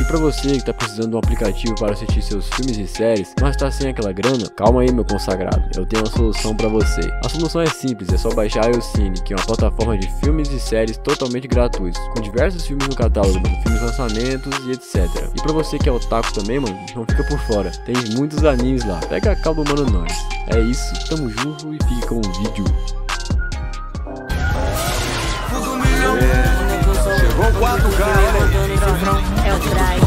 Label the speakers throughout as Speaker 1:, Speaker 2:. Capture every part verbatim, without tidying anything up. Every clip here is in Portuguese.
Speaker 1: pra você que tá precisando de um aplicativo para assistir seus filmes e séries, mas tá sem aquela grana, calma aí meu consagrado, eu tenho uma solução pra você. A solução é simples, é só baixar a iOcine, que é uma plataforma de filmes e séries totalmente gratuitos, com diversos filmes no catálogo, mano, filmes lançamentos e etcétera. E pra você que é otaku também, mano, não fica por fora, tem muitos animes lá, pega a calma, mano, nós. É isso, tamo junto e fique com o vídeo.
Speaker 2: Chegou o quatro K,
Speaker 3: é o drive.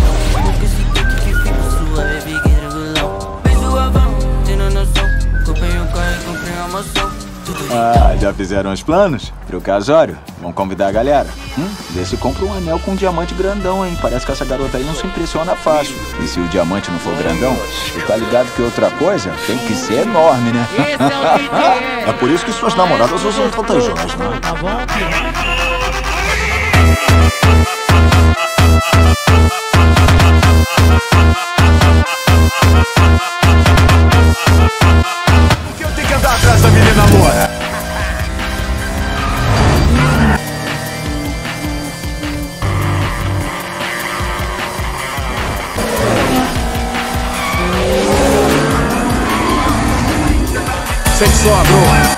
Speaker 2: Ah, já fizeram os planos? Pro casório? Vamos convidar a galera? Hum, vê se compra um anel com um diamante grandão, hein? Parece que essa garota aí não se impressiona fácil. E se o diamante não for grandão, tu tá ligado que outra coisa tem que ser enorme, né? É por isso que suas namoradas usam tantas joias, né? Tá bom, por que eu tenho que andar atrás da menina loura? Sente só, bro.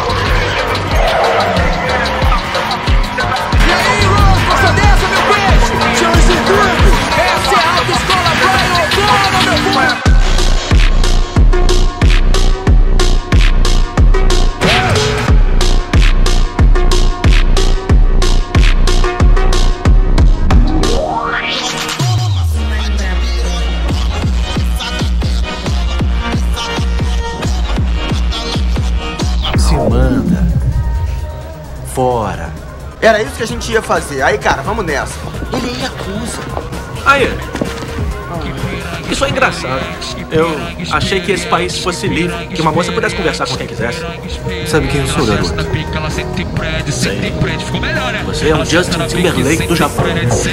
Speaker 4: Manda. Fora. Era isso que a gente ia fazer. Aí, cara, vamos nessa. Ele é Yakuza.
Speaker 5: Aí. Isso é engraçado. Eu achei que esse país fosse livre, que uma moça pudesse conversar com quem quisesse.
Speaker 4: Sabe quem eu sou, garoto?
Speaker 5: Sei. Você é o Justin Timberlake do Japão.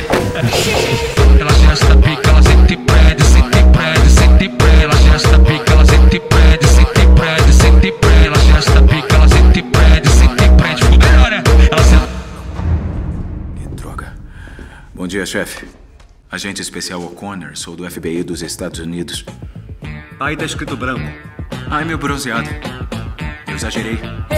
Speaker 2: Bom dia, chefe. Agente especial O'Connor, sou do F B I dos Estados Unidos. Aí tá escrito branco. Ai, meu bronzeado. Eu exagerei.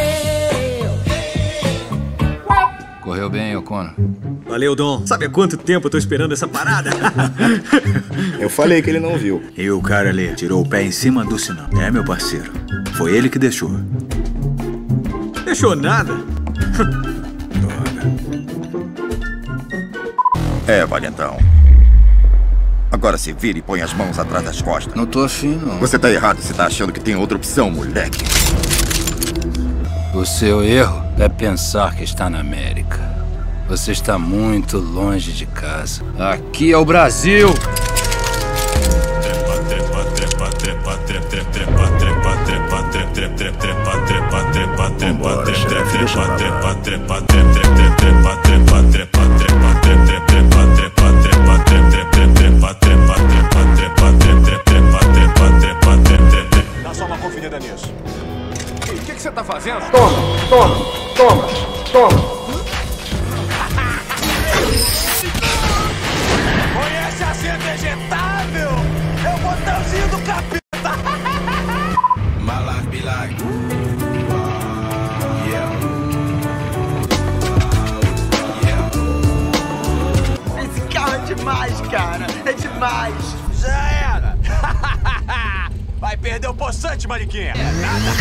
Speaker 6: Correu bem, O'Connor.
Speaker 7: Valeu, Dom. Sabe há quanto tempo eu tô esperando essa parada?
Speaker 8: Eu falei que ele não viu.
Speaker 2: E o cara ali tirou o pé em cima do sinal. É, meu parceiro. Foi ele que deixou.
Speaker 7: Deixou nada?
Speaker 8: É, valentão. Agora se vira e põe as mãos atrás das costas.
Speaker 6: Não tô afim, não.
Speaker 8: Você tá errado se tá achando que tem outra opção, moleque.
Speaker 6: O seu erro é pensar que está na América. Você está muito longe de casa. Aqui é o Brasil!
Speaker 8: Vambora, chefe, deixa pra lá.
Speaker 2: Dá só uma conferida nisso. O que você tá fazendo?
Speaker 4: Toma, toma, toma, toma.
Speaker 2: Conhece a ser vegetável? É o botãozinho do capeta. My life be like,
Speaker 4: Esse carro é demais, cara. É demais.
Speaker 2: já era. Vai perder o poçante, mariquinha. É nada.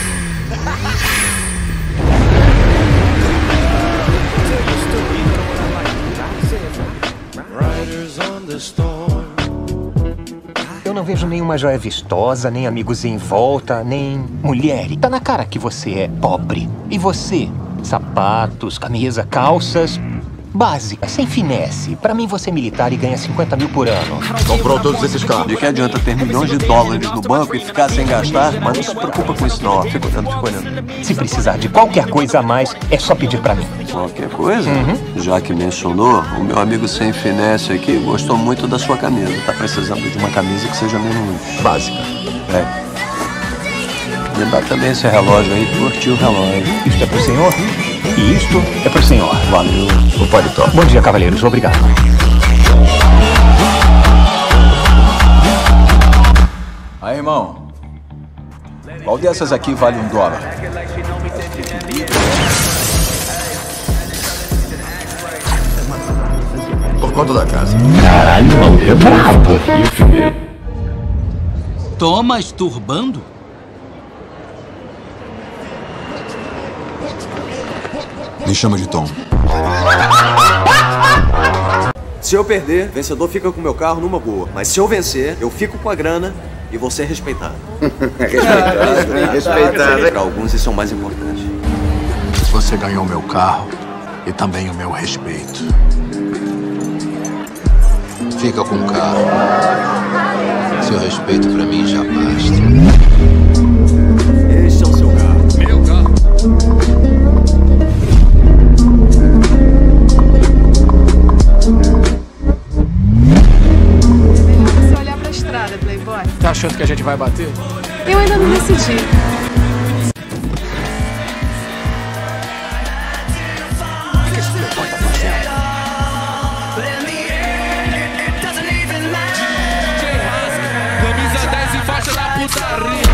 Speaker 9: Eu não vejo nenhuma joia vistosa, nem amigos em volta, nem mulher. Tá na cara que você é pobre. E você? Sapatos, camisa, calças... básica, sem finesse. Pra mim, você é militar e ganha cinquenta mil por ano.
Speaker 8: Comprou todos esses carros.
Speaker 10: De que adianta ter milhões de dólares no banco e ficar sem gastar? Mas não se preocupa com isso não, ó. Fica olhando, fica olhando.
Speaker 9: Se precisar de qualquer coisa a mais, é só pedir pra mim.
Speaker 10: Qualquer coisa?
Speaker 9: Uhum.
Speaker 10: Já que mencionou, o meu amigo sem finesse aqui gostou muito da sua camisa. Tá precisando de uma camisa que seja menos básica. É. Me dá também esse relógio aí, curti o relógio.
Speaker 9: Isto é pro senhor? E isto é pro senhor.
Speaker 10: Valeu.
Speaker 9: O paletó. Bom dia, cavaleiros. Obrigado.
Speaker 2: irmão. Qual dessas aqui vale um dólar?
Speaker 8: Por conta da casa.
Speaker 11: Caralho, o maluco é brabo.
Speaker 12: Toma esturbando?
Speaker 8: Me chama de Tom.
Speaker 13: Se eu perder, o vencedor fica com o meu carro numa boa. Mas se eu vencer, eu fico com a grana e vou ser respeitado.
Speaker 8: Respeitado, respeitado.
Speaker 13: Para alguns isso é o mais importante.
Speaker 8: Você ganhou meu carro e também o meu respeito. Fica com o carro. Seu respeito pra mim já basta.
Speaker 13: Este é o seu carro.
Speaker 6: Meu carro.
Speaker 14: Você olhar pra estrada, Playboy.
Speaker 15: Tá achando que a gente vai bater?
Speaker 14: Eu ainda não decidi.
Speaker 6: Camisa dez e faixa da putaria.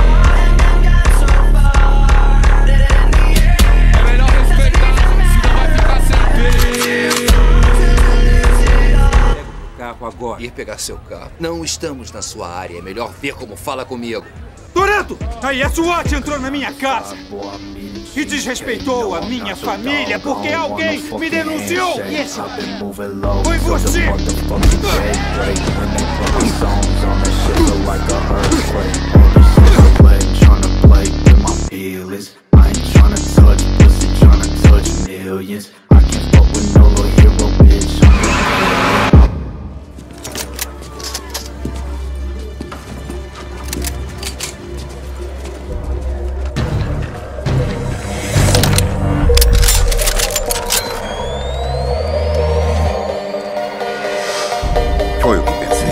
Speaker 6: É melhor respeitar, senão vai ficar sem peso.
Speaker 16: Pega o carro agora. Ir pegar seu carro. Não estamos na sua área. É melhor ver como fala comigo.
Speaker 17: Toretto! Aí a SWAT entrou na minha casa e desrespeitou a minha família porque alguém me denunciou! E esse foi você!
Speaker 8: Foi o que pensei.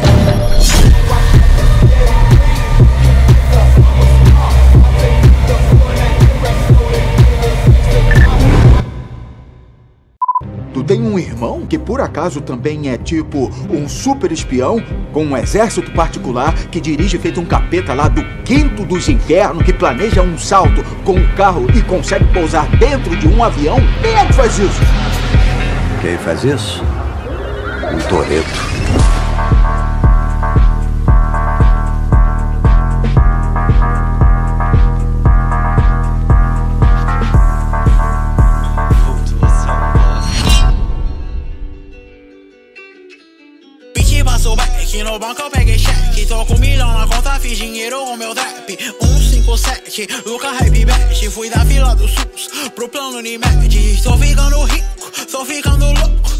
Speaker 18: Tu tem um irmão que por acaso também é tipo um super espião com um exército particular que dirige feito um capeta lá do quinto dos infernos, que planeja um salto com um carro e consegue pousar dentro de um avião? Quem é que faz isso?
Speaker 10: Quem faz isso? Um Toretto.
Speaker 19: Que no banco eu peguei cheque, tô com um milhão na conta, fiz dinheiro com meu trap. um cinco sete, Luca Hype Bet, fui da fila do SUS pro plano Unimed. Tô ficando rico, tô ficando louco.